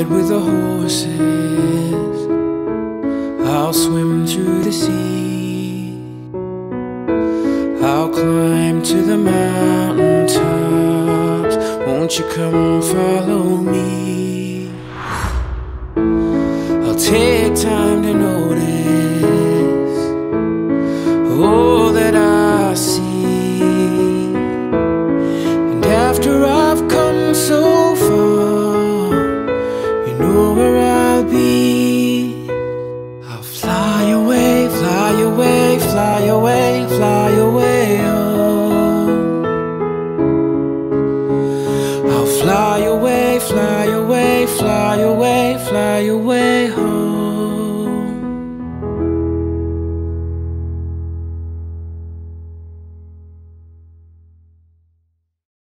ride with the horses, I'll swim through the sea, I'll climb to the mountain tops. Won't you come follow me? I'll take time to notice all that I see, and after I've come so far, you know where I'll be. I'll fly away, fly away, fly away, fly away home. I'll fly away, fly away, fly away, fly away